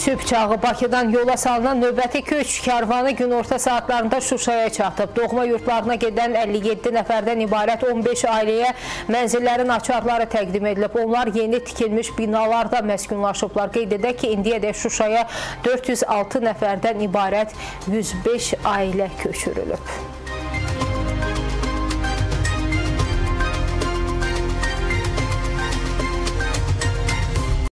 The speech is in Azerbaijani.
Sübh çağı Bakıdan yola salınan növbəti köç karvanı günorta saatlarında Şuşaya çatıb. Doğma yurtlarına gedən 57 nəfərdən ibarət 15 ailəyə mənzillərin açarları təqdim edilib. Onlar yeni tikilmiş binalarda məskunlaşıblar. Qeyd edək ki, indiyədək Şuşaya 406 nəfərdən ibarət 105 ailə köçürülüb.